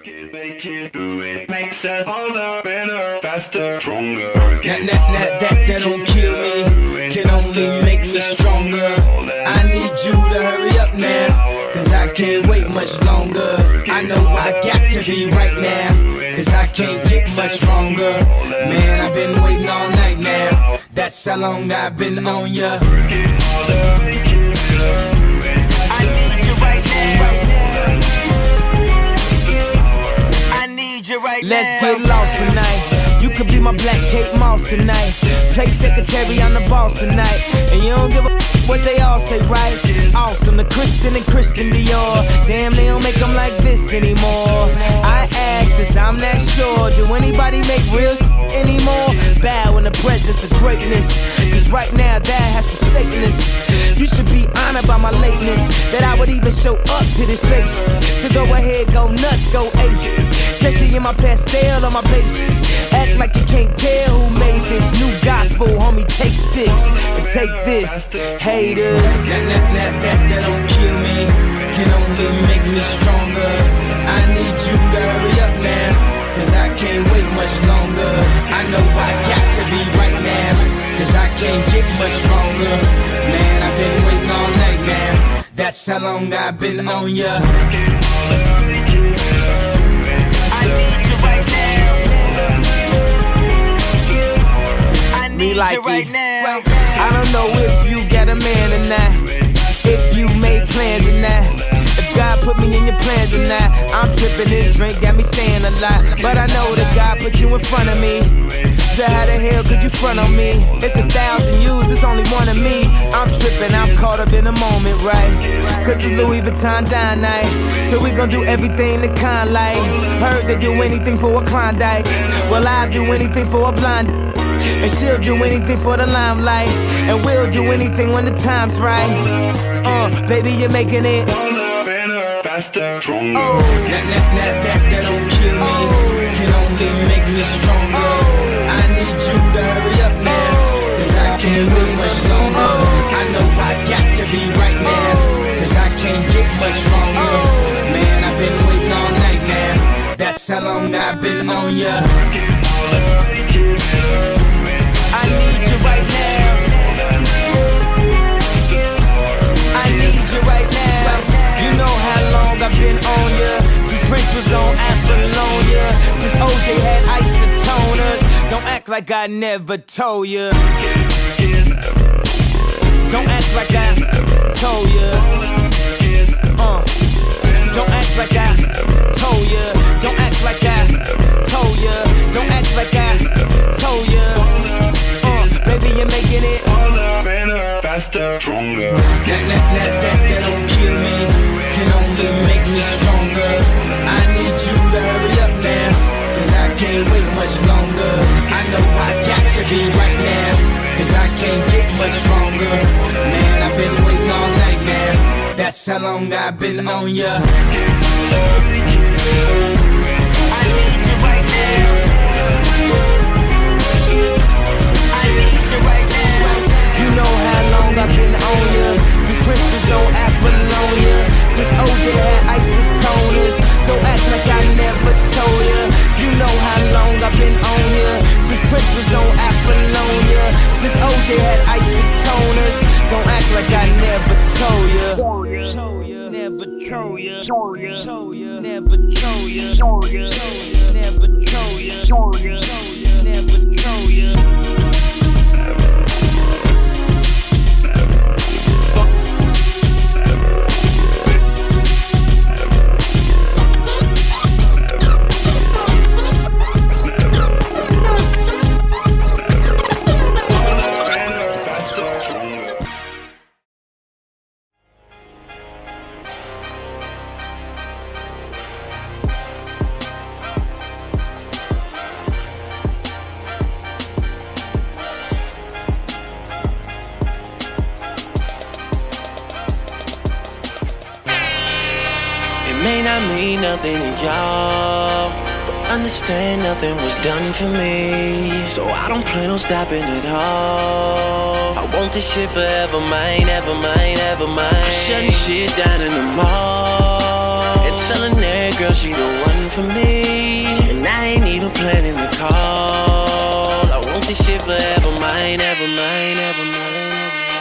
Make it, do it. Makes us harder, better, faster, stronger. That don't kill me, can only make me stronger. I need you to hurry up now, cause I can't wait much longer. I know I got to be right now, cause I can't get much stronger. Man, I've been waiting all night now, that's how long I've been on ya. Let's get lost tonight. You could be my Black Kate Moss tonight. Play secretary, I'm the boss tonight. And you don't give a what they all say, right? Awesome, the Christian and Christian Dior. Damn, they don't make them like this anymore. I ask this, I'm not sure. Do anybody make real anymore? Bow in the presence of greatness, cause right now that has forsaken us. You should be honored by my lateness, that I would even show up to this place. So go ahead, go nuts, go ape, especially in my pastel on my page. Act like you can't tell who made this new gospel, homie. Take 6 and take this, haters. That don't kill me, can only make me stronger. I need you to hurry up now, cause I can't wait much longer. I know I got to be right now, cause I can't get much stronger. Man, I've been waiting all night now, that's how long I've been on ya. Me like it right now. I don't know if you got a man or not, if you made plans or not, if God put me in your plans or not. I'm tripping, this drink got me saying a lot, but I know that God put you in front of me. So how the hell could you front on me? It's 1,000 yous, it's only one of me. I'm tripping, I'm caught up in the moment, right? Cause it's Louis Vuitton dine night, so we gon' do everything the kind like. Heard they do anything for a Klondike, well I'll do anything for a blonde, and she'll do anything for the limelight, and we'll do anything when the time's right. Baby, you're making it better, faster, stronger. That don't kill me, can only make me stronger. I need you to hurry up now, cause I can't wait much longer. I know I got to be right now, cause I can't get much stronger. Man, I've been waiting all night now, that's how long I've been on ya. I need you right now, I need you right now. You know how long I've been on ya, since Prince was on Apollonia, since OJ had isotoners. Don't act like I never told ya, don't act like I told ya, don't act like I told ya, don't act like I told ya, don't act like I told ya. Baby, you're making it better, faster, stronger. That don't kill me, can only make me stronger. I need you to hurry up now, cause I can't wait much longer. I know I got to be right now, cause I can't get much stronger. Man, I've been waiting all night now, that's how long I've been on ya. I need you right now, I need you right now. You know how long I've been on ya, since Prince was on Apollonia, since OJ had isotoners. Don't act like I never told ya. You know how long I've been on ya, since Prince was on Apollonia, since OJ had isotoners. Don't act like I never told ya. Never told ya. Never told ya. Never told ya. Never told ya. Never told ya. May not mean nothing to y'all, but understand nothing was done for me, so I don't plan on stopping at all. I want this shit forever, mine, ever mine, ever mine. I'm shutting shit down in the mall, And telling that girl she the one for me. And I ain't even planning the call. I want this shit forever, mine, ever mine, ever mine.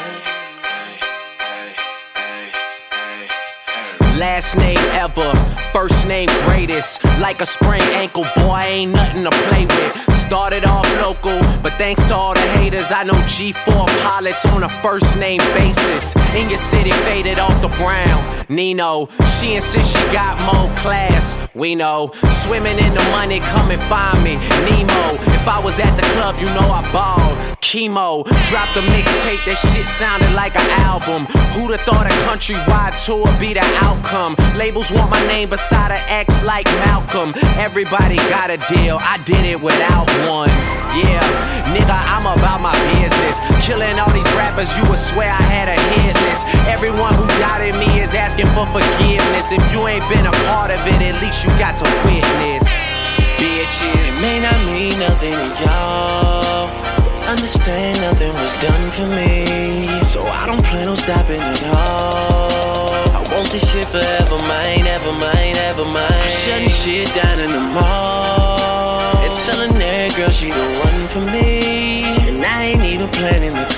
Last name ever, first name greatest. Like a sprained ankle, boy, ain't nothing to play with. Started off local, but thanks to all the haters, I know G4 pilots on a first name basis. In your city, faded off the brown. Nino, she insists she got more class. We know, swimming in the money, come and find me. Nemo, if I was at the club, you know I balled. Chemo, dropped a mixtape, that shit sounded like an album. Who'da thought a countrywide tour be the outcome? Labels want my name beside an X like Malcolm. Everybody got a deal, I did it without one. Yeah, nigga, I'm about my business. Killing all these rappers, you would swear I had a hit list. Everyone who doubted me is asking for forgiveness. If you ain't been a part of it, at least you got to witness. Bitches, it may not mean nothing to y'all. Understand nothing was done for me, so I don't plan on stopping at all. I want this shit forever, mine, ever mine, ever mine. I'm shutting shit down in the mall. And telling that girl she the one for me. And I ain't even planning the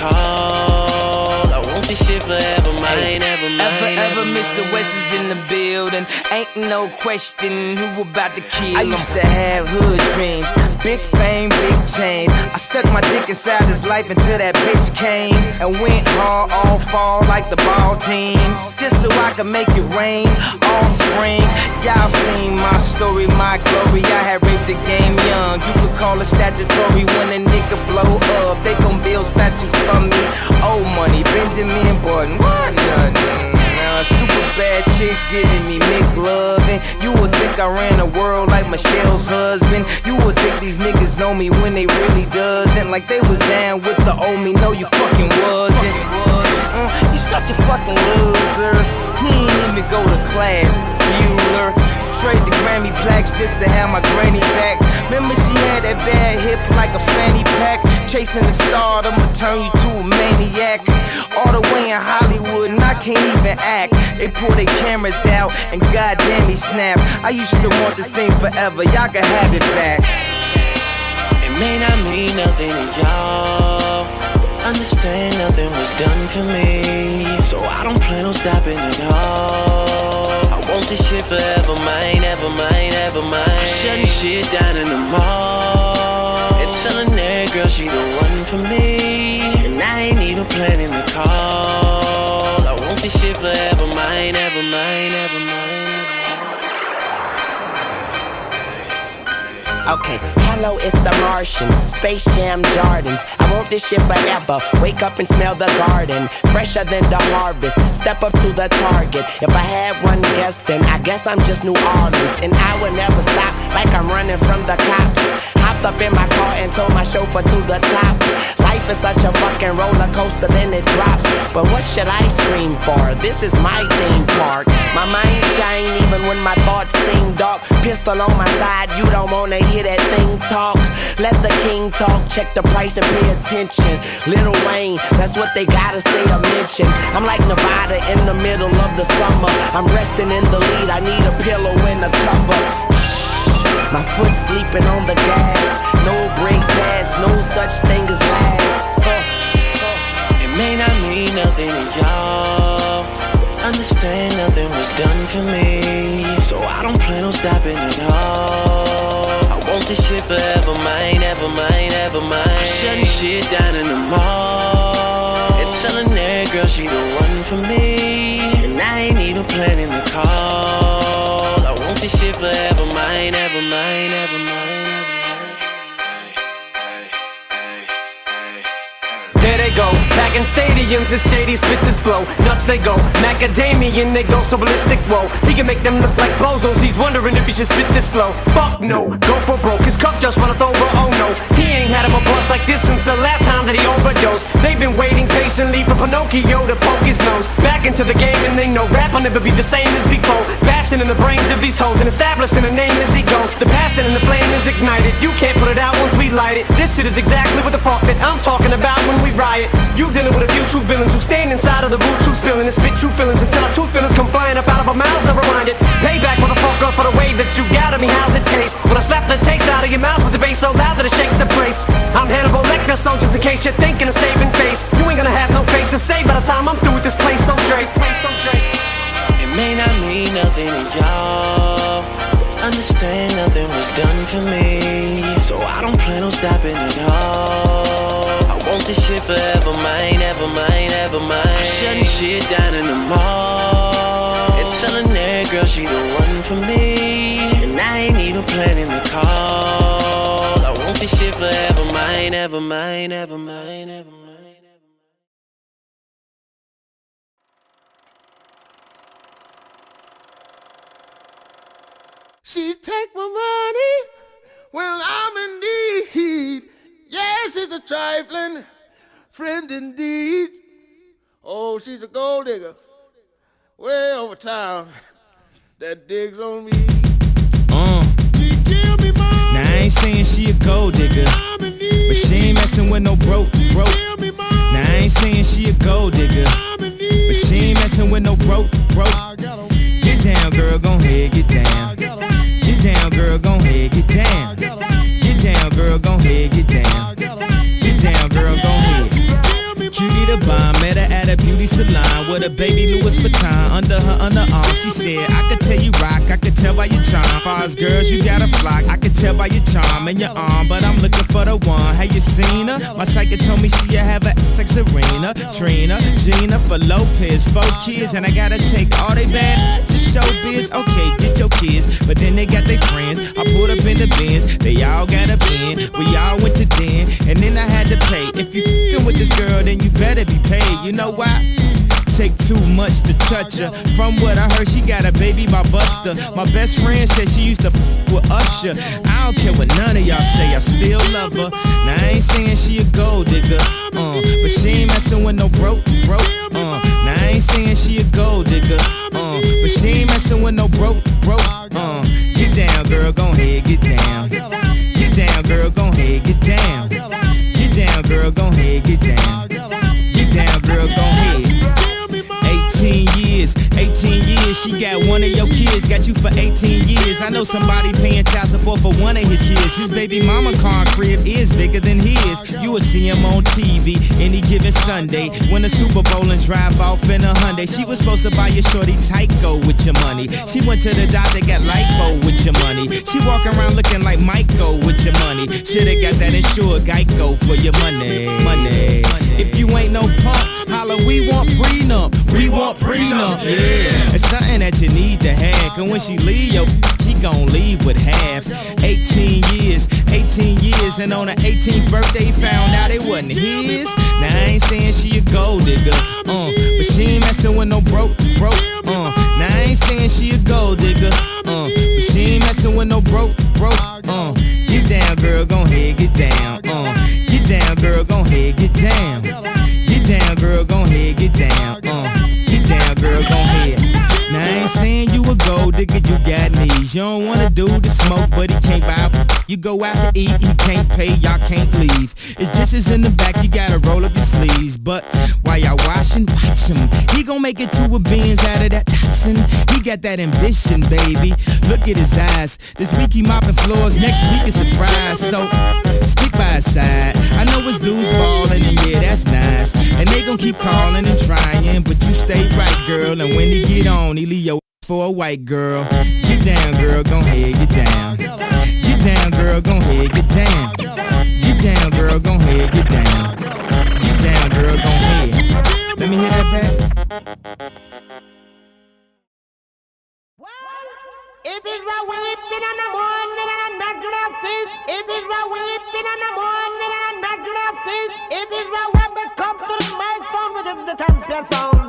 call. I want this shit forever, mine, ever mine. Ever Mr. West is in the building. Ain't no question who about to kill. I used to have hood dreams, big fame, big chains. I stuck my dick inside his life until that bitch came and went hard all fall like the ball teams, just so I could make it rain all spring. Y'all seen my story, my glory. I had raped the game young. You could call it statutory when a nigga blow up. They gon' build statues for me. Old money, Benjamin Button, what nothing. Super bad chicks giving me McLovin'. You would think I ran the world like Michelle's husband. You would think these niggas know me when they really doesn't. Like they was down with the old me. No, you fucking wasn't. You such a fucking loser. He ain't even go to class, Bueller. Trade the Grammy plaques just to have my granny back. Remember she had that bad hip like a fanny pack. Chasing the star, I'ma turn you to a maniac. All the way in Hollywood and I can't even act. They pull their cameras out and goddamn they snap. I used to want this thing forever, y'all can have it back. It may not mean nothing to y'all. Understand nothing was done for me, so I don't plan on stopping at all. I want this shit forever, mine, ever mine, ever mine. I'm shutting shit down in the mall. And telling that girl she the one for me. And I ain't even planning the call. I want this shit forever, mine, ever mine, ever mine. Okay, hello, it's the Martian, Space Jam Jordans. I want this shit forever. Wake up and smell the garden, fresher than the harvest. Step up to the target. If I had one guess, then I guess I'm just New Orleans. And I will never stop, like I'm running from the cops. Hopped up in my car and told my chauffeur to the top. Life is such a fucking roller coaster, then it drops. But what should I scream for? This is my theme park. My mind shine even when my thoughts seem dark. Pistol on my side, you don't wanna hear that thing talk. Let the king talk, check the price and pay attention. Lil Wayne, that's what they gotta say or mention. I'm like Nevada in the middle of the summer. I'm resting in the lead, I need a pillow and a cover. My foot sleeping on the gas. No break pass, no such thing as last. It may not mean nothing to y'all. Understand nothing was done for me, so I don't plan on stopping at all. I want this shit forever, mine, ever mine, ever mine. I'm shutting shit down in the mall. And telling that girl she the one for me. And I ain't even planning the call. I want this shit forever, mine, ever mine, ever mine. There they go, back in stadiums, the shady spits his flow. Nuts they go, macadamian they go so ballistic, whoa. He can make them look like bozos, he's wondering if he should spit this slow. Fuck no, go for broke, his cup just runneth over, oh no. He ain't had him a bust like this since the last time that he overdosed. They've been waiting patiently for Pinocchio to poke his nose back into the game, and they know rap will never be the same as before. Bashing in the brains of these hoes and establishing a name as he goes. The passion and the flame is ignited, you can't put it out once we light it. This shit is exactly what the fuck that I'm talking about when we riot. You You dealing with a few true villains who stand inside of the root true spilling and spit true feelings until our true feelings come flying up out of our mouths. Never mind it. Payback, motherfucker, for the way that you got at me. How's it taste? When I slap the taste out of your mouth with the bass so loud that it shakes the place. I'm Hannibal Lecter, so just in case you're thinking of saving face, you ain't gonna have no face to say by the time I'm through with this place. So Dre, it may not mean nothing to y'all. Understand nothing was done for me, so I don't plan on stopping at all. I want this shit forever, mine, ever mine, ever mine. I'm shutting shit down in the mall and telling that girl she the one for me, and I ain't even planning the call. I want this shit forever, mine, ever mine, ever mine, ever mine. She take my money when I'm in need. Yes, she's a trifling friend indeed. Oh, she's a gold digger way over town that digs on me. She give me money. Now I ain't saying she a gold digger, but she ain't messing with no broke. Now I ain't saying she a gold digger, but she ain't messing with no broke. Get down, girl, gon' head, get down. Get down, girl, gon' head, get down. Get down, girl, gon' head, get down. Get down, girl, gon' head. Cutie the bomb, met her at a beauty salon with a baby Louis Vuitton under her underarm. She said, I could tell you rock, I could tell by your charm. Far as girls, you got a flock, I could tell by your charm and your arm, but I'm looking for the one. Have you seen her? My psychic told me she'll have a like Serena, Trina, Gina, for Lopez, 4 kids, and I gotta take all they bad to show biz. Okay, get your kids, but then they got their friends. I pulled up in the Benz, they all got a bin. We all went to den, and then I had to pay. If you f***ing with this girl, then you better be paid. You know why? Take too much to touch her. From what I heard, she got a baby by Buster. My best friend said she used to f with Usher. I don't care what none of y'all say, I still love her. Now I ain't saying she a gold digger, but she ain't messing with no broke. Now I ain't saying she a gold digger, but she ain't messing with no broke. Get down, girl, gon' head, get down. Get down, girl, gon' head, get down. Get down, girl, gon' head, get down. Get down, girl, gon' head. 18 years, she got one of your kids, got you for 18 years. I know somebody paying child support for one of his kids. His baby mama car crib is bigger than his. You will see him on TV any given Sunday. Win a Super Bowl and drive off in a Hyundai. She was supposed to buy your shorty Tyco with your money. She went to the doctor, got lipo with your money. She walk around looking like Michael with your money. Shoulda got that insured Geico for your money. If you ain't no punk, holla, we want prenup. We want prenup, yeah. It's something that you need to have, cause when she leave, she gon' leave with half. 18 years, and on her 18th birthday, found out it wasn't his. Now I ain't saying she a gold digger, but she ain't messing with no broke. Now I ain't saying she a gold digger, but she ain't messing with no broke. Get down, girl, gon' head, get down. Get down, girl, gon' head, get down. Get down, girl, gon' head, get down. Get down, girl, gon' head. Now I ain't saying you a gold digger, you got knees. You don't wanna do the smoke, but he can't buy. You go out to eat, he can't pay, y'all can't leave. His dishes in the back, you gotta roll up your sleeves. But while y'all washing, watch him. He gon' make it to a Benz out of that Datsun. He got that ambition, baby. Look at his eyes. This week he mopping floors, next week is the fries. So stick by his side. I know his dudes ballin', and yeah, that's nice. And they gon' keep calling and trying, but you stay right, girl. And when he get on, he leave your for a white girl. Get down, girl, gon' head, get down. Get down, girl, gon' head, get down. Get down, girl, gon' head, get down. Get down, girl, gon' head. Let me hear that back. It is a weeping in the morning and a natural thief. It is a weeping in the morning and a natural thief. It is a when we come to the microphone with the champion sound.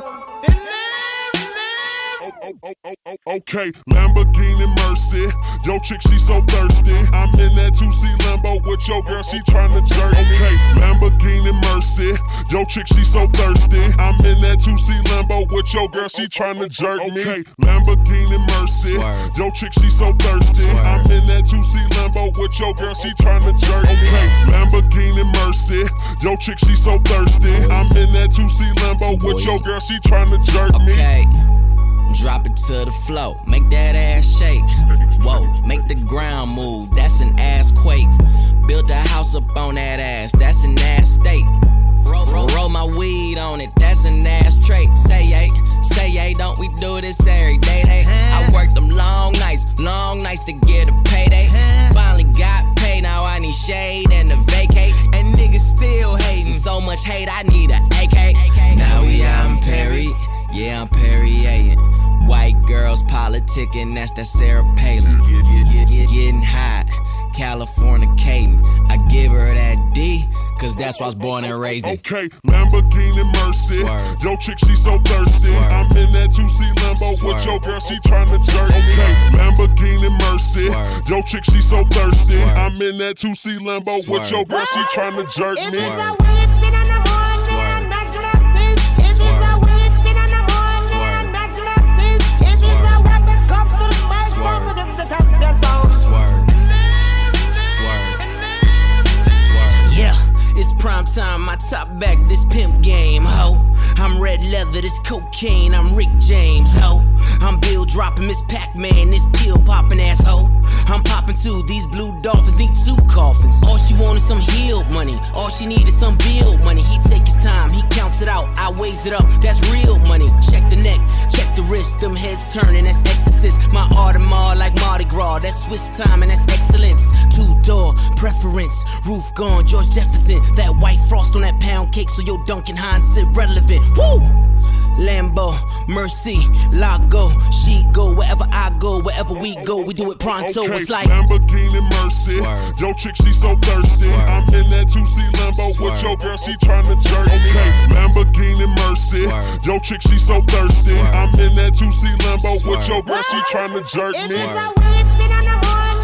Okay, Lamborghini Mercy. Yo chick, she so thirsty. I'm in that 2C Lambo with your girl, she tryna jerk. Okay, Lamborghini Mercy. Yo chick, she so thirsty. I'm in that 2C Lambo with your girl, she tryna jerk me. Okay, Lamborghini Mercy. Yo chick, she so thirsty. I'm in that 2C Lambo with your girl, she tryna jerk me. Okay, Lamborghini Mercy, yo chick, she so thirsty. I'm in that 2C Lambo with your girl, she tryna jerk me. Okay, drop it to the floor, make that ass shake. Whoa, make the ground move, that's an ass quake. Built a house up on that ass, that's an ass state. Roll my weed on it, that's an ass trait. Say yay, don't we do this every day? I worked them long nights to get a payday. Finally got paid, now I need shade and a vacate. And niggas still hating, so much hate, I need a AK. Now we out in Perry, yeah, I'm Perrier. White girls politicking, that's that Sarah Palin. Getting hot, Californicating. I give her that D, cause that's why I was born and raised in. Okay, Lamborghini Mercy, yo chick, she so thirsty. I'm in that 2C Lambo with your girl, she tryna jerk me. Okay, Lamborghini Mercy, yo chick, she so thirsty. I'm in that 2C Lambo with your girl, she tryna jerk me. It's prime time, my top back, this pimp game, ho. I'm red leather, this cocaine, I'm Rick James, ho. I'm Bill dropping Miss Pac-Man, this pill popping asshole. I'm popping too, these blue dolphins need 2 coffins. All she wanted some healed money, all she needed some bill money. He take his time, he counts it out, I weighs it up, that's real money. Check the neck, check the wrist, them heads turning, that's exorcist. My Audemars like Mardi Gras, that's Swiss time and that's excellence. 2-door preference, roof gone, George Jefferson. That white frost on that pound cake, so your Duncan Hines irrelevant. Woo! Lambo, Mercy, Lago, she go wherever I go, wherever we go, we do it pronto. Okay, it's like Lamborghini Mercy, yo chick, she so thirsty. I'm in that 2C Lambo with your girl, she tryna jerk me. Okay, Lamborghini Mercy, yo chick, she so thirsty. I'm in that 2C Lambo with your girl, she tryna jerk me.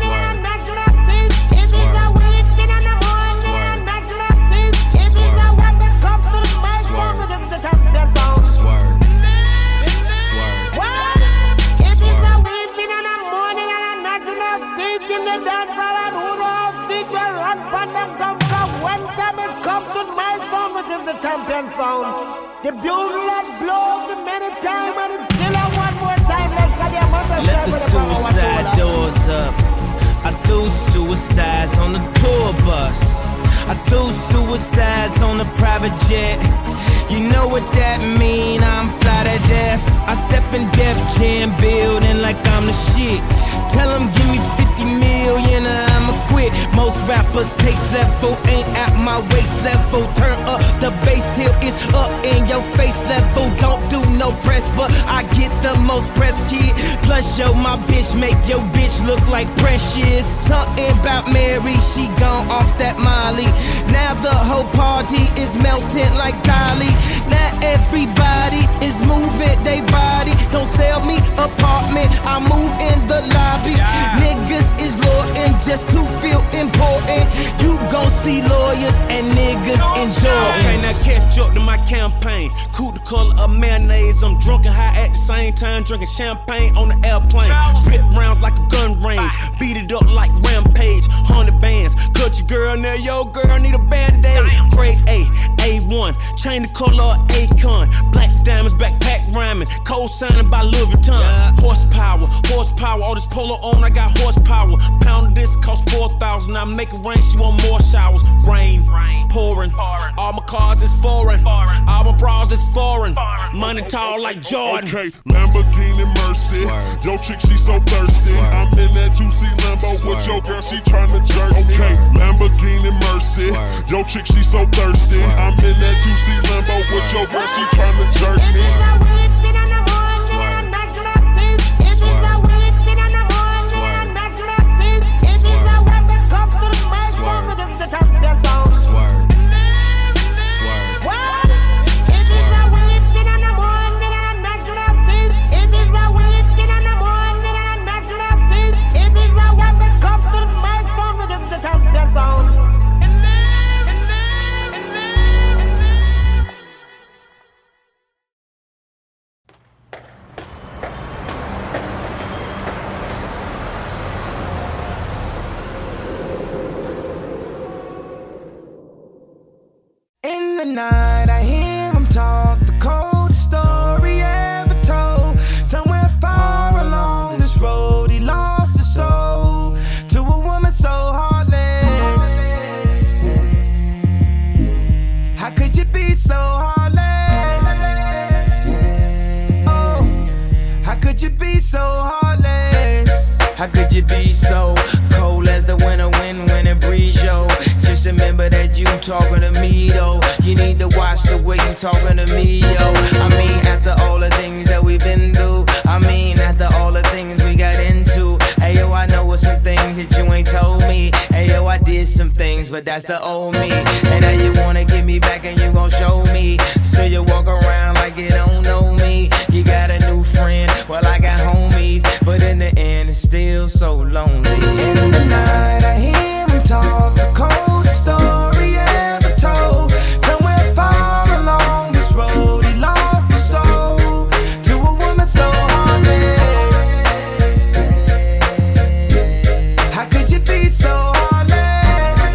Champion sound. The bugle that blows me many times and it's still a one more time like let the suicide doors up. I do suicides on the tour bus. I do suicides on the private jet. You know what that mean, I'm fly to death. I step in Def Jam building like I'm the shit. Tell them give me 50 million or I'ma quit. Most rappers taste level ain't at my waist level. Turn up the bass till it's up in your face level. Don't do no press, but I get the most press, kid. Plus yo, my bitch make your bitch look like Precious. Something about Mary, she gone off that Molly. Now the whole party is melting like Dolly. Now everybody is moving they body. Don't sell me apartment, I move in the lobby. Niggas is loyal just to feel important. You gon' see lawyers and niggas enjoy. Okay, now catch up to my campaign. Cool the color of mayonnaise. I'm drunk and high at the same time, drinking champagne on the airplane. Spit rounds like a gun range, beat it up like Rampage. 100 bands, cut your girl now, your girl need a band-aid. Grade A, A1, chain the color of Akon. Black diamonds, backpack rhyming, co-signing by Louis Vuitton. Horsepower, all this polo on, I got horsepower. Pound of this cost 4,000, I make it rain, she want more showers. Rain, pouring, all my cars is foreign, all my bras is foreign. Money tall like Jordan. Okay, Lamborghini Mercy, yo chick, she so thirsty. I'm in that 2C Lambo with your girl, she tryna jerk me. Okay, Lamborghini Mercy, yo chick, she so thirsty. I'm in that 2C Lambo with your girl, she tryna jerk me. the night I hear him talk, the coldest story ever told. Somewhere far along this road, he lost his soul to a woman so heartless. How could you be so heartless? Oh, how could you be so heartless? How could you be so cold as the winter wind when it breeze, yo? Just remember that you talking to me, though. You need to watch the way you talking to me, yo. I mean, after all the things that we've been through, I mean, after all the things we got into. Hey, yo, I know what some things that you ain't told me. Hey, yo, I did some things, but that's the old me. And now you wanna get me back and you gon' show me. So you walk around like you don't know me. You got a new friend, well, I got homies. But in the end, it's still so lonely. In the night, I hear him talk, the coldest story ever told. Somewhere far along this road, he lost his soul to a woman so heartless. How could you be so heartless?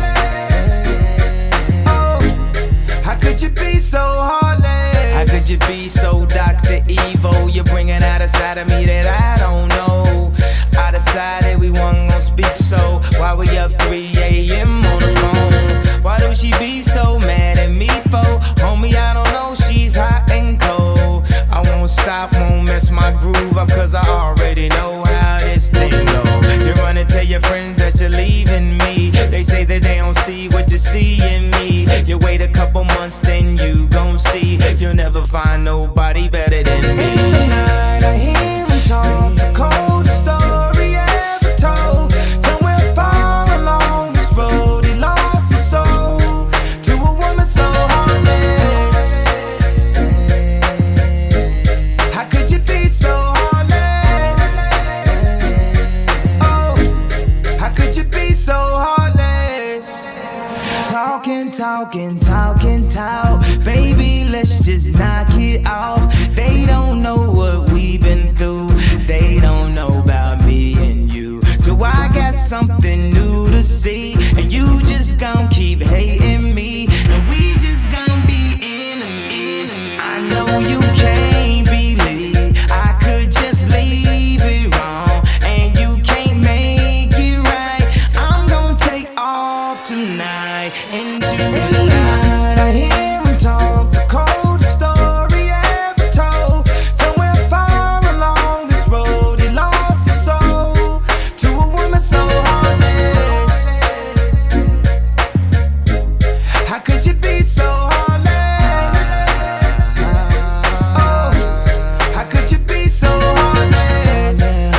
Oh, how could you be so heartless? How could you be so Dr. Evil? You're bringing out a side of me that I don't know. I decided we weren't gonna speak, so why we up 3 a.m. on the phone? Why do she be so mad at me for? Homie, I don't know, she's hot and cold. I won't stop, won't mess my groove up, cause I already know how this thing go. You run and tell your friends that you're leaving me. They say that they don't see what you see in me. You wait a couple months, then you gon' see. You'll never find nobody better than me. In the night, I hear him talk, the coldest story ever told. Somewhere far along this road, he lost his soul to a woman so heartless. How could you be so heartless? Oh, how could you be so heartless? Talking, talking, talking, talk. Baby, let's just knock it off. They don't know what we've been through. They don't know about me and you. So I got something new to see. And you just gon' keep hating me. And we just gon' be enemies. I know you can't believe I could just leave it wrong. And you can't make it right. I'm gon' take off tonight into the night. I hear him talk, the coldest story ever told. Somewhere far along this road, he lost his soul to a woman so heartless. How could you be so heartless? Oh, how could you be so heartless?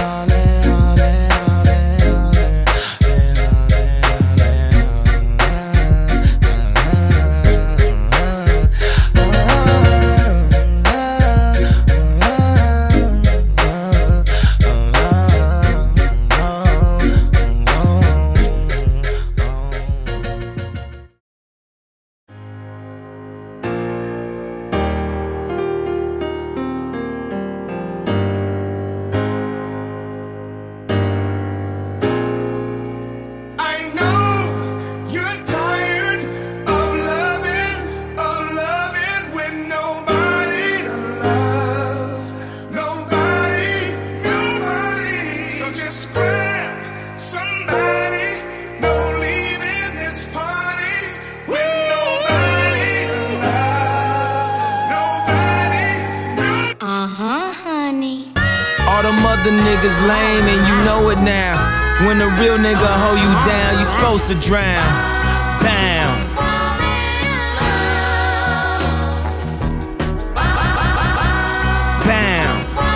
I know you're tired of loving with nobody to love. Nobody. So just grab somebody. No leaving this party with nobody to love. Nobody. Honey. All them other niggas lame and you know it now. When a real nigga hold you down, you supposed to drown. Bam. Bam.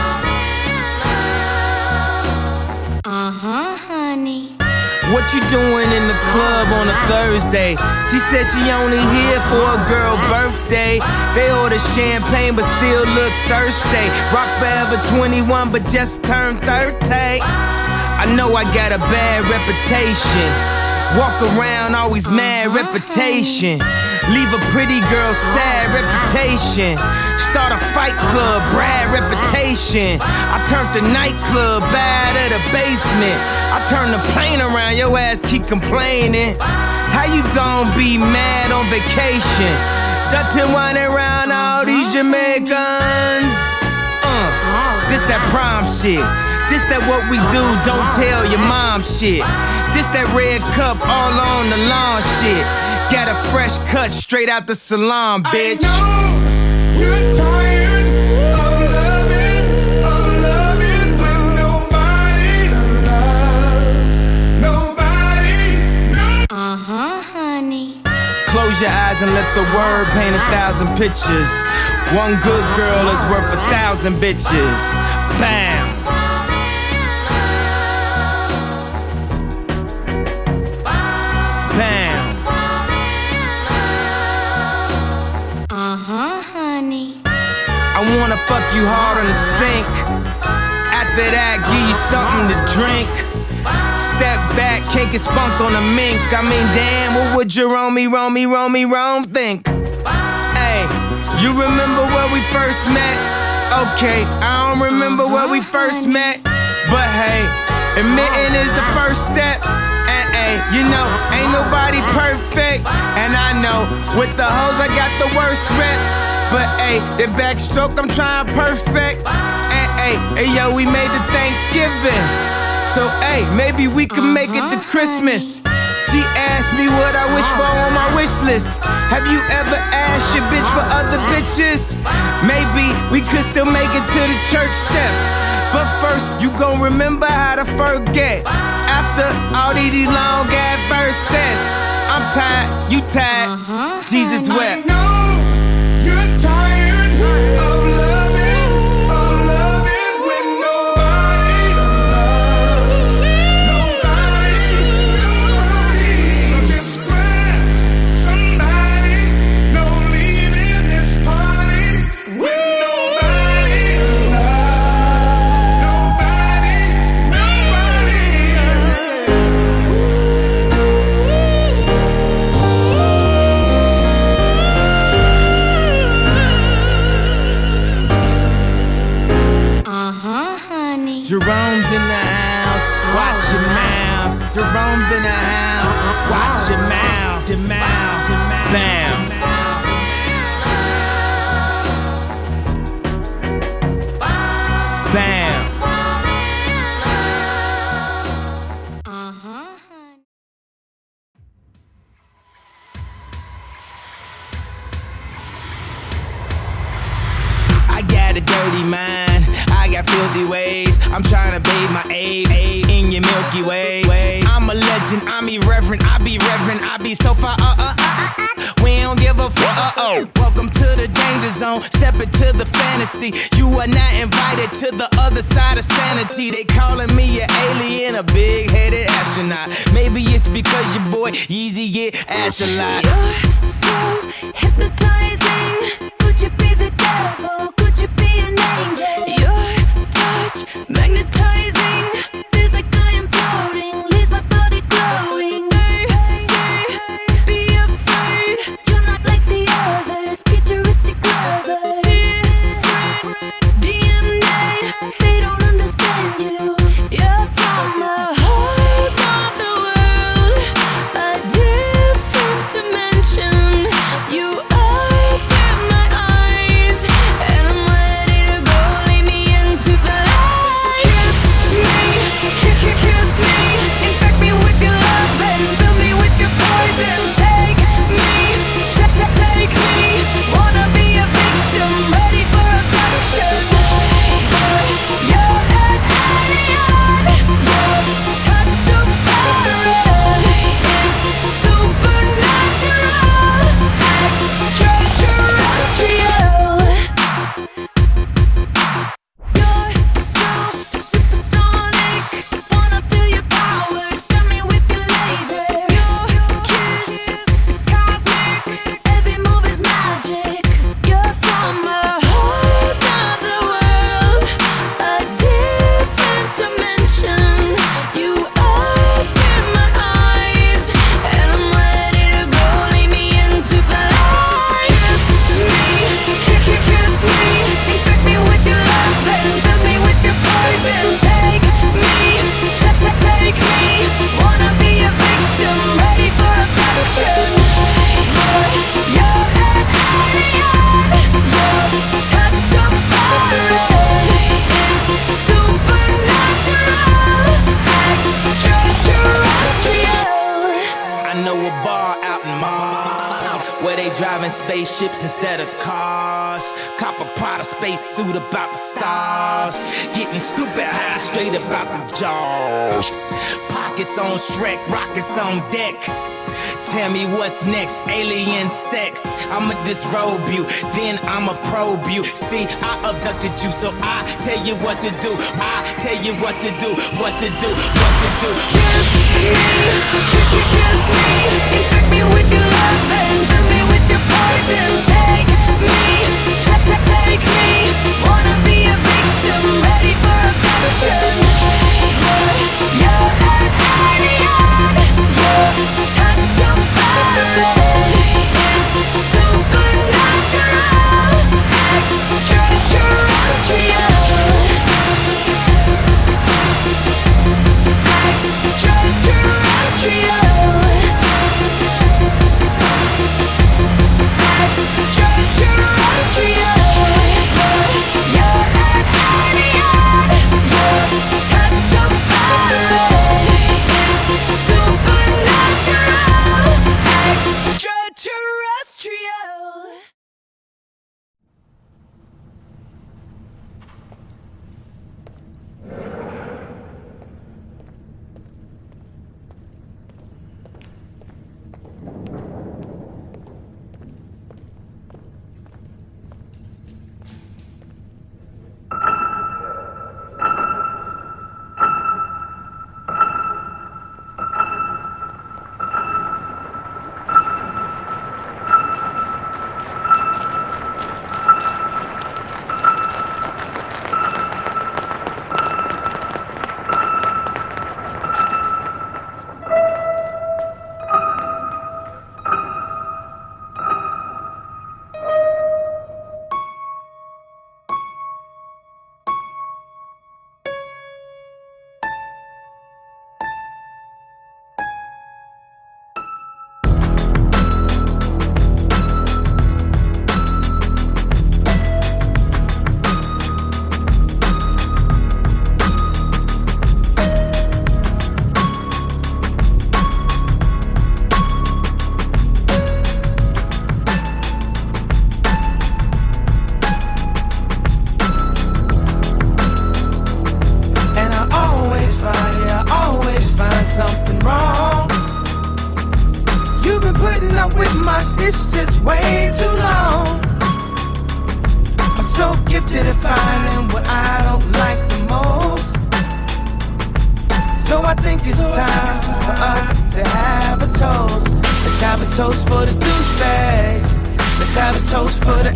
Honey. What you doing in the club on a Thursday? She said she only here for a girl birthday. They order champagne but still look thirsty. Rock forever 21 but just turned 30. I know I got a bad reputation. Walk around always mad reputation. Leave a pretty girl sad reputation. Start a fight club, Brad reputation. I turned the nightclub bad at the basement. I turned the plane around, your ass keep complaining. How you gon' be mad on vacation? Dutton winding around all these Jamaicans. This that prime shit. This that what we do, don't tell your mom shit. This that red cup all on the lawn shit. Got a fresh cut straight out the salon, bitch. I know you're tired of loving with nobody to love. Nobody. Honey. Close your eyes and let the word paint 1,000 pictures. One good girl is worth 1,000 bitches. Bam. Bam. Honey. I wanna fuck you hard on the sink. After that, give you something to drink. Step back, can't get spunk on a mink. I mean, damn, what would Jerome think? Hey, you remember where we first met? Okay, I don't remember where we first met. But hey, admitting is the first step. And hey, you know, ain't nobody perfect. And I know, with the hoes I got the worst rep. But hey, the backstroke I'm trying perfect. And hey, yo, we made the Thanksgiving. So hey, maybe we can make it to Christmas. She asked me what I wish for on my wish list. Have you ever asked your bitch for other bitches? Maybe we could still make it to the church steps. But first, you gon' remember how to forget. After all these long ass verses, I'm tired, you tired, Jesus wept. I know you're tired of loving with nobody to love. Nobody. So just grab somebody. Don't leave in this party with nobody to love. Nobody. Honey. Jerome's in the house, watch your mouth. Jerome's in the house, watch your mouth. Your mouth, your mouth. Bam. Bam. I got a dirty mind, I got filthy ways. I'm trying to bathe my aid in your Milky Way. I'm a legend, I'm irreverent, I be reverent, I be so far, we don't give a fuck, Welcome to the danger zone, step into the fantasy. You are not invited to the other side of sanity. They calling me an alien, a big-headed astronaut. Maybe it's because your boy Yeezy get ass a lot. You're so hypnotizing. Could you be the devil? Could you be an angel? Your touch magnetizing. Feels like I am floating. Leaves my body glowing. They say, be afraid. You're not like the others. Futuristic lovers. Different DNA. They don't understand you. You're from the heart of the world. A different dimension. You open my eyes, and I'm ready to go. Lead me into the light. Kiss me. where they driving spaceships instead of cars. Cop a Prada space suit about the stars. Getting stupid high straight about the jaws. Pockets on Shrek, rockets on deck. Tell me what's next, alien sex. I'ma disrobe you, then I'ma probe you. See, I abducted you, so I tell you what to do. I tell you what to do, what to do, what to do. Kiss me, kiss me. Infect me with your love and fill me with your poison. Take me, take me. Wanna be a victim, ready for a passion. You're an alien. Your touch so far away. It's supernatural, extraterrestrial. It's just way too long. I'm so gifted at finding what I don't like the most. So I think it's time for us to have a toast. Let's have a toast for the douchebags. Let's have a toast for the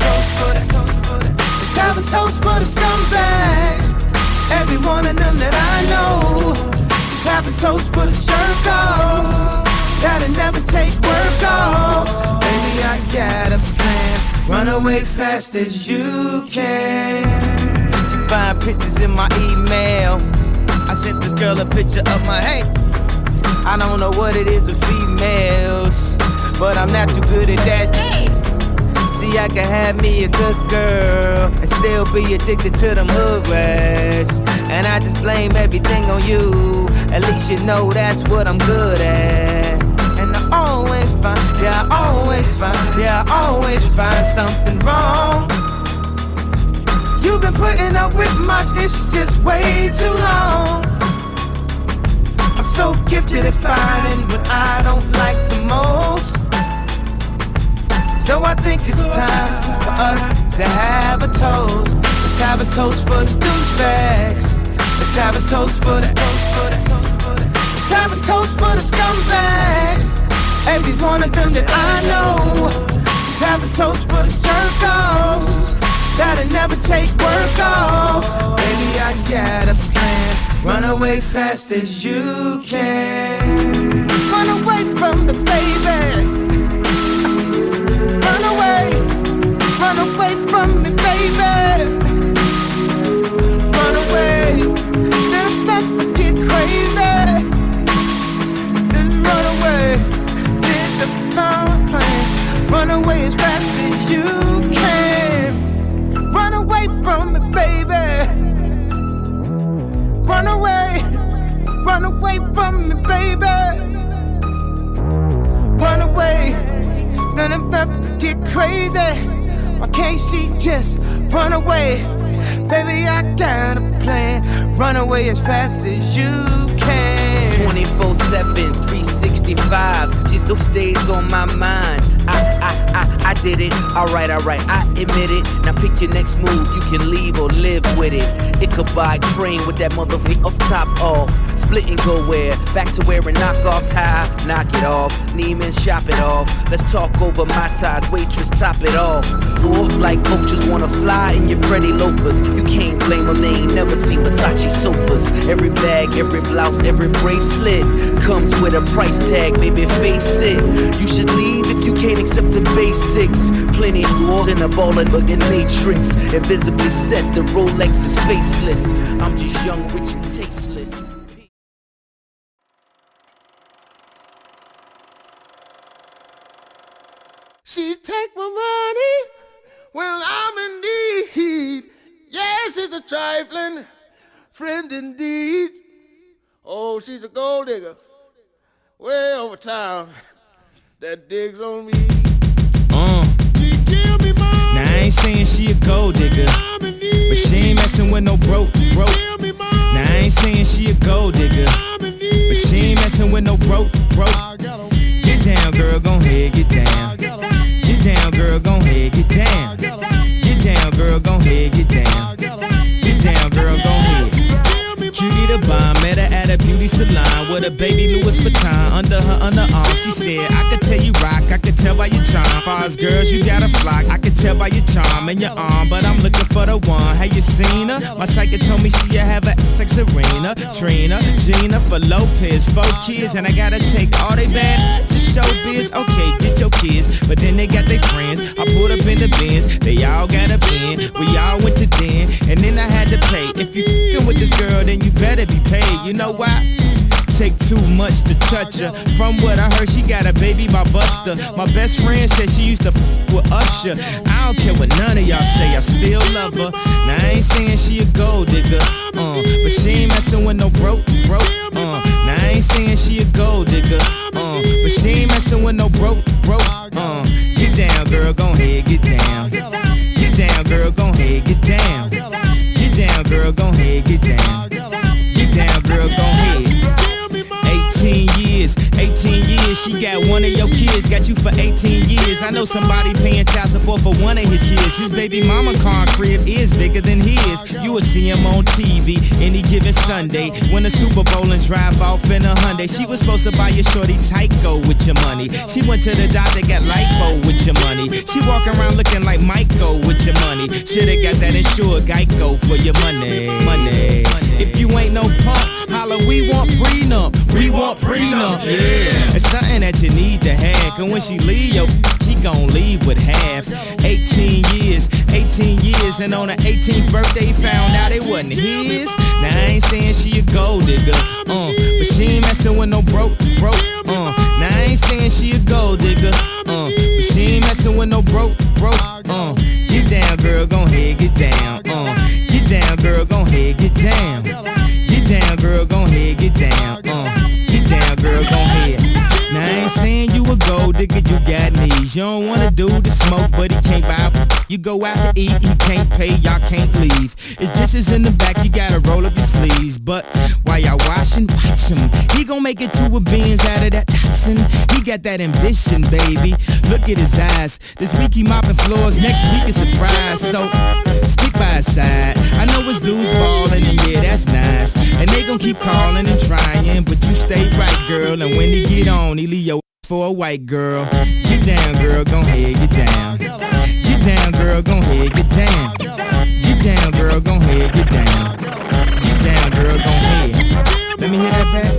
Let's have a toast for the scumbags. Every one of them that I know. Let's have a toast for the jerk-offs that'll never take work off. Baby, I got a plan. Run away fast as you can. You find pictures in my email. I sent this girl a picture of my hey. I don't know what it is with females, but I'm not too good at that. See, I can have me a good girl and still be addicted to them hood rats. And I just blame everything on you. At least you know that's what I'm good at. And I always find, yeah, I always find, yeah, I always find something wrong. You've been putting up with much, it's just way too long. I'm so gifted at finding what I don't like the most. So I think it's time for us to have a toast. Let's have a toast for the douchebags. Let's have a toast for the Let's have a toast for the scumbags. Every one of them that I know. Let's have a toast for the jerk-offs that'll never take work off. Baby, I got a plan. Run away fast as you can. Run away from me, baby. Run away from me, baby. Run away, then let me get crazy. Then run away, did the plan. Run away as fast as you can. Run away from me, baby. Run away from me, baby. Run away, then I'm left. Why can't she just run away? Baby, I got a plan. Run away as fast as you can. 24/7, 365. She still stays on my mind. I did it. Alright, I admit it. Now pick your next move. You can leave or live with it. It could buy a train with that motherfucker off top off. Split and go where? Back to wearing knockoffs high. Knock it off. Neiman, shop it off. Let's talk over my ties. Waitress, top it off. Or like vultures wanna fly in your Freddy loafers. You can't blame them. They ain't never seen Versace sofas. Every bag, every blouse, every bracelet comes with a price tag. Baby, face it. You should leave if you can't accept the basics. Plenty of walls in a ballin' looking matrix. Invisibly set, the Rolex is faceless. I'm just young, rich, and tasteless. She take my money when I'm in need. Yes, she's a trifling friend indeed. Oh, she's a gold digger way over town that digs on me. She give me money. Now I ain't saying she a gold digger, but she ain't messing with no broke. Now I ain't saying she a gold digger, but she ain't messing with no broke. Get down, girl, gon' head, get down. Get down, girl, gon' head, get down. Get down, girl, gon' head, get down. Get down, girl, gon' head. Cutie the bomb, met her at a beauty salon with a baby Louis Vuitton under her underarm. She said, I could tell you rock, I could tell by your charm. Far as girls, you got a flock, I could tell by your charm and your arm. But I'm looking for the one, have you seen her? My psychic told me she'll have a like Serena, Trina, Gina, for Lopez, 4 kids. And I gotta take all they bad to show biz. Okay, get your kids, but then they got their friends. I pulled up in the Benz, they all got a bin. We all went to den, and then I had to pay. If you f***ing with this girl, then you better be paid. You know why? Take too much to touch her. From what I heard, she got a baby by Buster. My best friend said she used to f with Usher. I don't care what none of y'all say, I still love her. Now I ain't saying she a gold digger, but she ain't messing with no broke. Now I ain't saying she a gold digger, but she ain't messing with no broke. Get down, girl, gon' head, get down. Get down, girl, gon' head, get down. Get down, girl, gon' head, get down. Get down, girl, gon' head. 18 years, she got one of your kids, got you for 18 years. I know somebody paying child support for one of his kids. His baby mama car crib is bigger than his. You will see him on TV any given Sunday. Win a Super Bowl and drive off in a Hyundai. She was supposed to buy your shorty Tyco with your money. She went to the doctor, got lipo with your money. She walk around looking like Michael with your money. Shoulda got that insured Geico for your money. If you ain't no punk, holla, we want prenup. We want prenup, yeah. It's something that you need to have, cause when she leave, she gon' leave with half. 18 years, and on her 18th birthday, found out it wasn't his. Now I ain't saying she a gold digger, but she ain't messing with no broke. Now I ain't saying she a gold digger, but she ain't messing with no broke. Get down, girl, gon' head, get down. Get down, girl, gon' head, get down. Get down, girl, gon' head, get down. Get down, girl, gon' head. Now I ain't saying you a gold digger, you got knees. You don't wanna do the smoke, but he can't buy. You go out to eat, he can't pay, y'all can't leave. His dishes in the back, you gotta roll up your sleeves. But while y'all washing, watch him. He gon' make it to a Benz out of that Datsun. He got that ambition, baby. Look at his eyes. This week he mopping floors, next week is the fries. So stick by his side. I know his dudes ballin', and yeah, that's nice. And they gon' keep calling and trying, but you stay right, girl. And when he get on, he leave your for a white girl. Get down, girl, gon' head, get down. Get down, girl, gon' head, get down. Get down, girl, gon' head, get down. Get down, girl, gon' head. Let me hear that back.